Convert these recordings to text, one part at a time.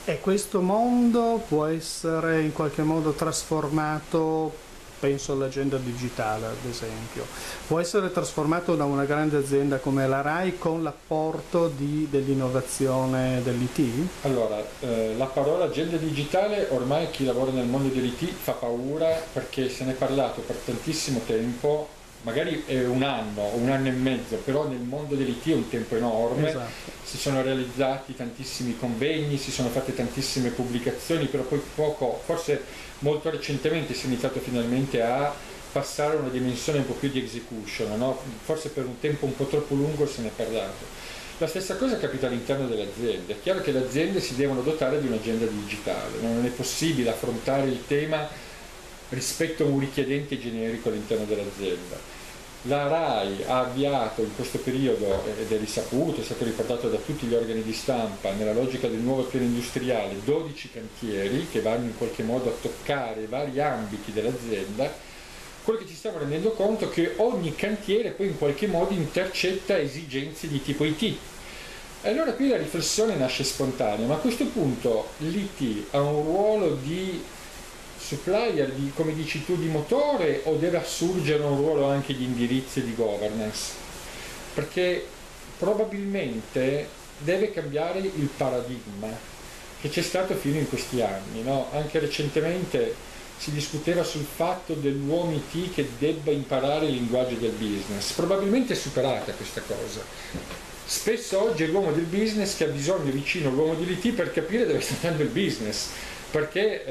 E questo mondo può essere in qualche modo trasformato, penso all'agenda digitale ad esempio, può essere trasformato da una grande azienda come la RAI con l'apporto dell'innovazione dell'IT? Allora, la parola agenda digitale ormai chi lavora nel mondo dell'IT fa paura perché se ne è parlato per tantissimo tempo, magari è un anno e mezzo, però nel mondo dell'IT è un tempo enorme, Esatto. si sono realizzati tantissimi convegni, si sono fatte tantissime pubblicazioni, però poi poco, forse molto recentemente si è iniziato finalmente a passare a una dimensione un po' più di execution, no? Forse per un tempo un po' troppo lungo se ne è parlato. La stessa cosa capita all'interno delle aziende. È chiaro che le aziende si devono dotare di un'agenda digitale, non è possibile affrontare il tema rispetto a un richiedente generico all'interno dell'azienda. La RAI ha avviato in questo periodo, ed è risaputo, è stato riportato da tutti gli organi di stampa, nella logica del nuovo piano industriale, 12 cantieri che vanno in qualche modo a toccare vari ambiti dell'azienda. Quello che ci stiamo rendendo conto è che ogni cantiere poi in qualche modo intercetta esigenze di tipo IT. E allora qui la riflessione nasce spontanea, ma a questo punto l'IT ha un ruolo di supplier, di, come dici tu, di motore o deve assurgere un ruolo anche di indirizzo e di governance? Perché probabilmente deve cambiare il paradigma che c'è stato fino in questi anni, no? Anche recentemente si discuteva sul fatto dell'uomo IT che debba imparare il linguaggio del business. Probabilmente è superata questa cosa. Spesso oggi è l'uomo del business che ha bisogno vicino all'uomo dell'IT per capire dove sta andando il business, perché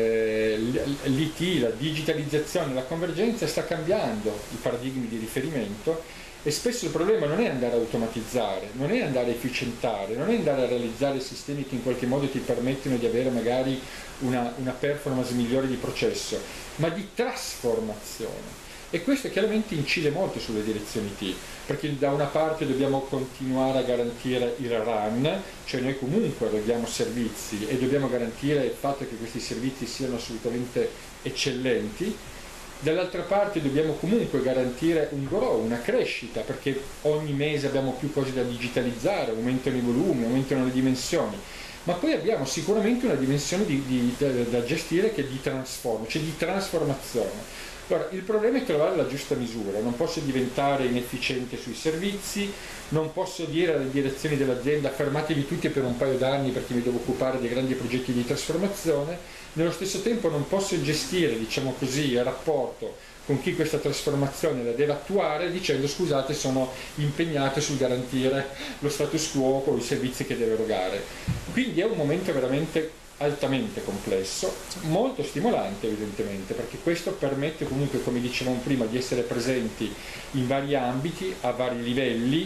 l'IT, la digitalizzazione, la convergenza sta cambiando i paradigmi di riferimento e spesso il problema non è andare a automatizzare, non è andare a efficientare, non è andare a realizzare sistemi che in qualche modo ti permettono di avere magari una performance migliore di processo, ma di trasformazione. E questo chiaramente incide molto sulle direzioni T, perché da una parte dobbiamo continuare a garantire il run, cioè noi comunque eroghiamo servizi e dobbiamo garantire il fatto che questi servizi siano assolutamente eccellenti. Dall'altra parte dobbiamo comunque garantire un grow, una crescita, perché ogni mese abbiamo più cose da digitalizzare, aumentano i volumi, aumentano le dimensioni, ma poi abbiamo sicuramente una dimensione da gestire che è di transform, cioè di trasformazione. Allora, il problema è trovare la giusta misura, non posso diventare inefficiente sui servizi, non posso dire alle direzioni dell'azienda fermatevi tutti per un paio d'anni perché mi devo occupare dei grandi progetti di trasformazione, nello stesso tempo non posso gestire, diciamo così, il rapporto con chi questa trasformazione la deve attuare dicendo scusate sono impegnato sul garantire lo status quo con i servizi che deve erogare. Quindi è un momento veramente altamente complesso, molto stimolante evidentemente, perché questo permette comunque, come dicevamo prima, di essere presenti in vari ambiti, a vari livelli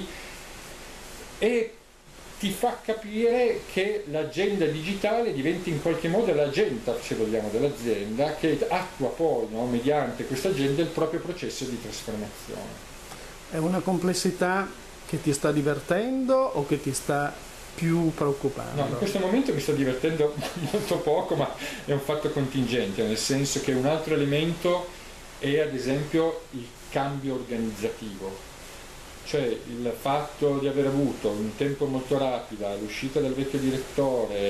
e ti fa capire che l'agenda digitale diventa in qualche modo l'agenda, se vogliamo, dell'azienda che attua poi, no, mediante questa agenda il proprio processo di trasformazione. È una complessità che ti sta divertendo o che ti sta più No, in preoccupando? questo momento mi sto divertendo molto poco, ma è un fatto contingente, nel senso che un altro elemento è ad esempio il cambio organizzativo. Cioè il fatto di aver avuto in tempo molto rapido l'uscita del vecchio direttore,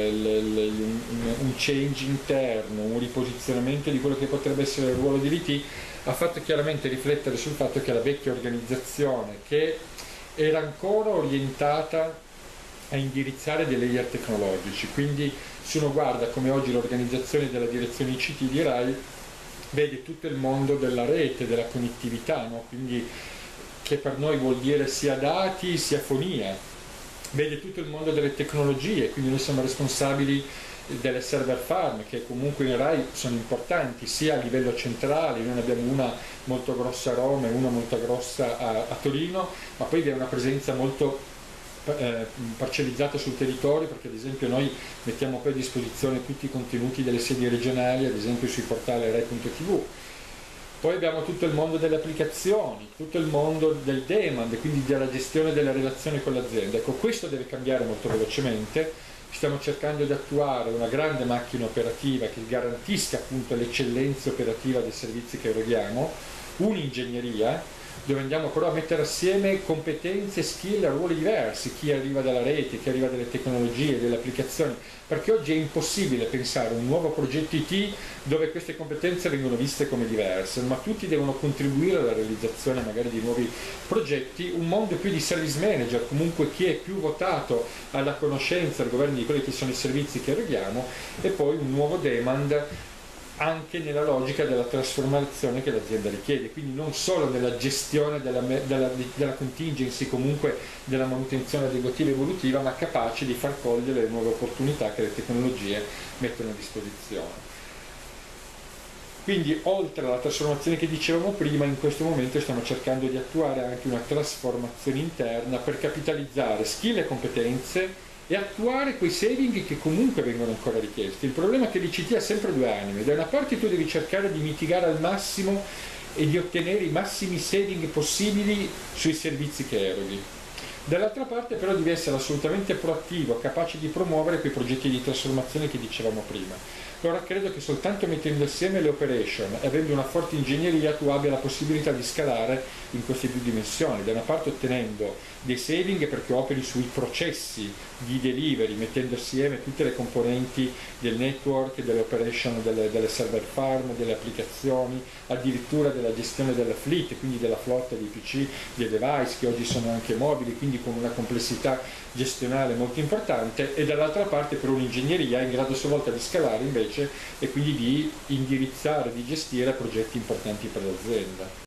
un change interno, un riposizionamento di quello che potrebbe essere il ruolo di VT, ha fatto chiaramente riflettere sul fatto che la vecchia organizzazione, che era ancora orientata a indirizzare dei layer tecnologici, quindi se uno guarda come oggi l'organizzazione della direzione ICT di RAI vede tutto il mondo della rete, della connettività, no? Quindi che per noi vuol dire sia dati sia fonia, vede tutto il mondo delle tecnologie, quindi noi siamo responsabili delle server farm che comunque in RAI sono importanti sia a livello centrale, noi ne abbiamo una molto grossa a Roma e una molto grossa a Torino, ma poi vi è una presenza molto parcellizzata sul territorio, perché ad esempio noi mettiamo poi a disposizione tutti i contenuti delle sedi regionali, ad esempio sui portali rai.tv. Poi abbiamo tutto il mondo delle applicazioni, tutto il mondo del demand, quindi della gestione delle relazioni con l'azienda. Ecco, questo deve cambiare molto velocemente. Stiamo cercando di attuare una grande macchina operativa che garantisca appunto l'eccellenza operativa dei servizi che eroghiamo, un'ingegneria, dove andiamo però a mettere assieme competenze, skill e ruoli diversi, chi arriva dalla rete, chi arriva dalle tecnologie, delle applicazioni, perché oggi è impossibile pensare un nuovo progetto IT dove queste competenze vengono viste come diverse, ma tutti devono contribuire alla realizzazione magari di nuovi progetti, un mondo più di service manager, comunque chi è più votato alla conoscenza al governo di quelli che sono i servizi che eroghiamo, e poi un nuovo demand anche nella logica della trasformazione che l'azienda richiede, quindi non solo nella gestione della contingency, comunque della manutenzione adeguativa e evolutiva, ma capace di far cogliere le nuove opportunità che le tecnologie mettono a disposizione. Quindi oltre alla trasformazione che dicevamo prima, in questo momento stiamo cercando di attuare anche una trasformazione interna per capitalizzare skill e competenze e attuare quei saving che comunque vengono ancora richiesti. Il problema è che l'ICT ha sempre due anime: da una parte tu devi cercare di mitigare al massimo e di ottenere i massimi saving possibili sui servizi che eroghi, dall'altra parte però devi essere assolutamente proattivo, capace di promuovere quei progetti di trasformazione che dicevamo prima. Allora credo che soltanto mettendo assieme le operation e avendo una forte ingegneria tu abbia la possibilità di scalare in queste due dimensioni, da una parte ottenendo dei saving perché operi sui processi di delivery, mettendo assieme tutte le componenti del network, delle operation, delle server farm, delle applicazioni, addirittura della gestione della fleet, quindi della flotta di PC, dei device che oggi sono anche mobili, quindi con una complessità gestionale molto importante, e dall'altra parte per un'ingegneria in grado a sua volta di scalare invece e quindi di indirizzare, di gestire progetti importanti per l'azienda.